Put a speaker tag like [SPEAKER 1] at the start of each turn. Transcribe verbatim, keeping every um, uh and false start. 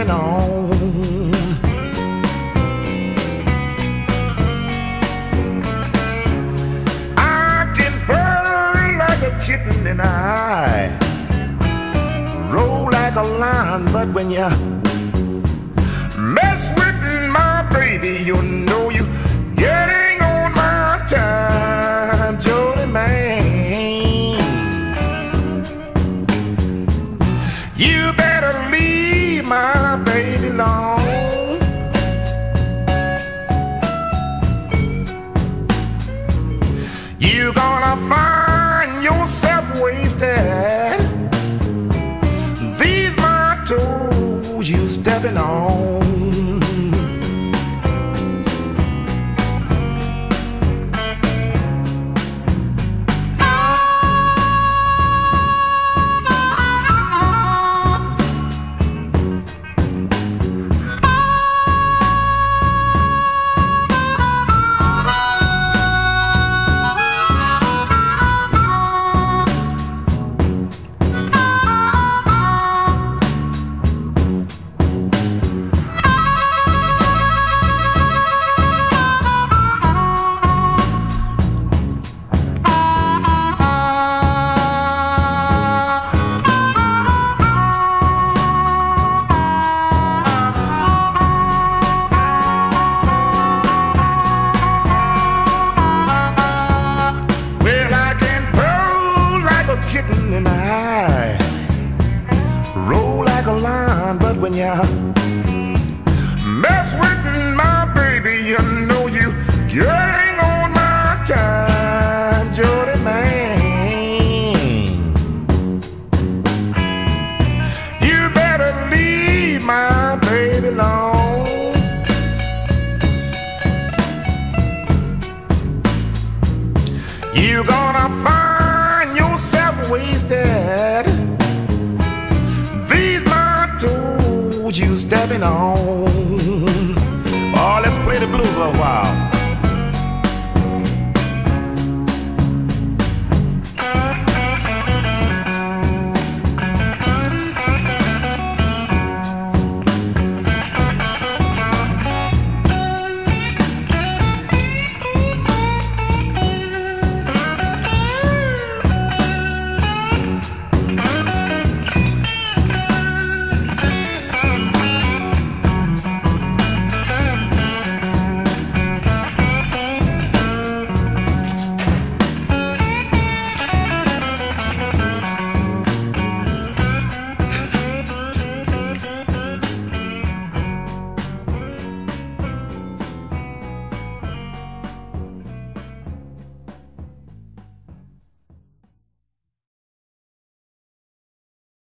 [SPEAKER 1] stepping on. I can burn like a kitten and I roll like a lion, but when you mess with my baby, you know you getting on my time, Jody man. You better leave my baby alone. You gonna find yourself wasted. These my toes you stepping on. Kitten and I roll like a lion, but when you mess with my baby, you know you getting on my time, Jody man. You better leave my baby alone. You gonna find yourself wasted. These my toes you stepping on.